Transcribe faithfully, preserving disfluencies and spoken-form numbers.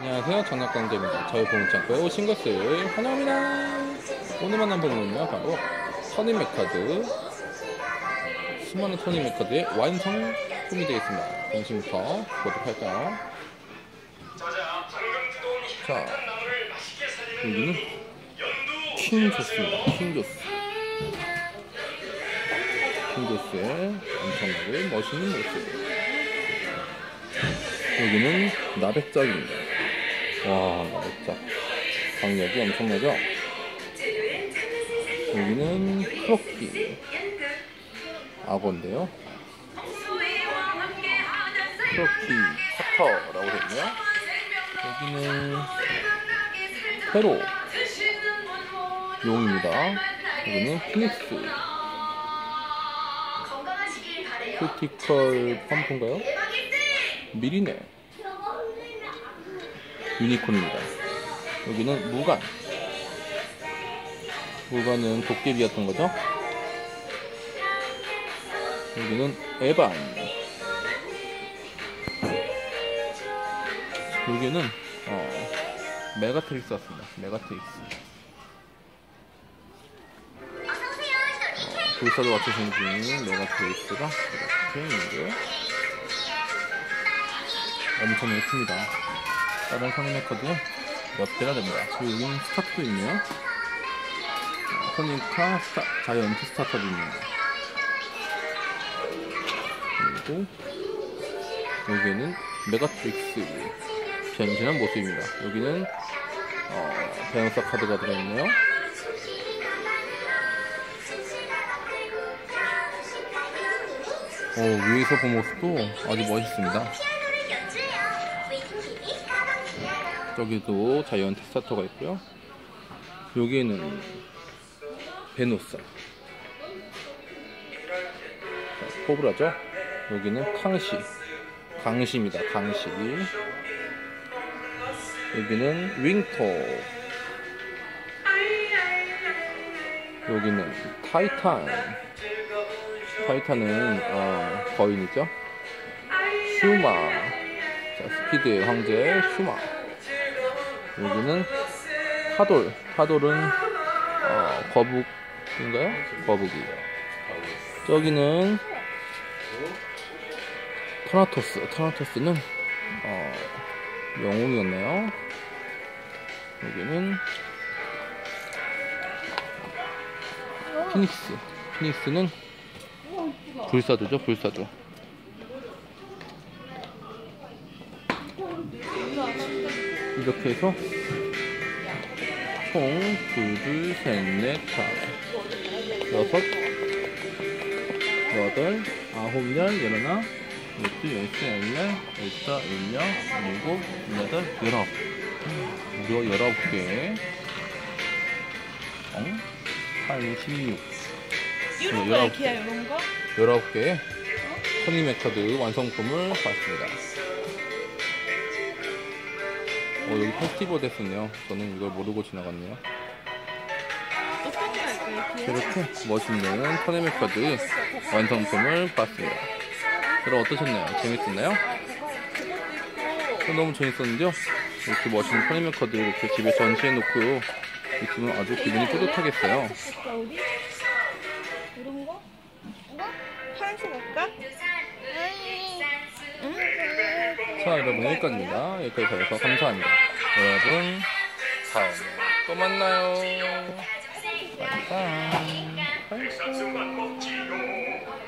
안녕하세요, 정약강재입니다. 저희 보물창고에 오신 것을 환영합니다. 오늘 만난 보물은요, 바로 터닝메카드 수많은 터닝메카드의 완성품이 되겠습니다. 지금부터 보도할까요? 자, 여기는 킹조스입니다. 킹조스 킹조스의 엄청나게 멋있는 모습. 여기는 나백작입니다. 와, 나백작 강력이 엄청나죠? 여기는 크로키 악어인데요. 크로키 커터라고 되어있네요. 여기는 페로 용입니다. 여기는 피닉스 크리티컬 펌프인가요? 미리네 유니콘입니다. 여기는 무간 무간은 도깨비였던 거죠. 여기는 에반 여기는 어, 메가트릭스 같습니다. 메가트릭스 어, 불사도 같이 생긴 메가트릭스가 이렇게 있는데요. 엄청 예쁩니다. 다른 터닝메카드는 몇 대가 됩니다. 그리고 여기는 스타트도 있네요. 터닝카 스타, 자이언트 스타터도 있네요. 그리고 여기는 메가트릭스 변신한 모습입니다. 여기는 어, 배영사 카드가 들어있네요. 어, 위에서 본 모습도 아주 멋있습니다. 저기도 자이언트 스타터가 있고요. 여기에는 베노사 코브라죠. 여기는 캉시 강시입니다. 강시. 여기는 윙터. 여기는 타이탄. 타이탄은 어, 거인이죠. 슈마. 자, 스피드의 황제 슈마. 여기는 타돌. 타돌은 어, 거북인가요? 거북이에요. 저기는 타나토스. 타나토스는 어, 영웅이었네요. 여기는 피닉스. 피닉스는 불사조죠. 불사조. 이렇게 해서 총 둘, 둘, 셋, 넷, 다 여섯, 여덟, 아홉, 열, 열하나, 열둘, 열세, 열네, 열다, 열여, 열일곱, 열여덟, 열아홉. 무려 열아홉 개. 어? 팔십육. 이런 거 이케아 이런 거? 열아홉 개의 터닝메카드 완성품을 봤습니다. 어, 여기 페스티벌 됐었네요. 저는 이걸 모르고 지나갔네요. 어떤 거 할까요, 이케아? 이렇게 멋있는 터닝메카드 완성품을 봤습니다. 여러분 어떠셨나요? 재밌었나요? 저 너무 재밌었는데요. 이렇게 멋있는 터닝메카드 이렇게 집에 전시해 놓고 있으면 아주 기분이 뿌듯하겠어요. 이런 거? 파란색 할까? 자, 여러분 여기까지입니다. 여기까지 봐주셔서 감사합니다. 여러분 다음에 또 만나요. 바이바이. 바이바이.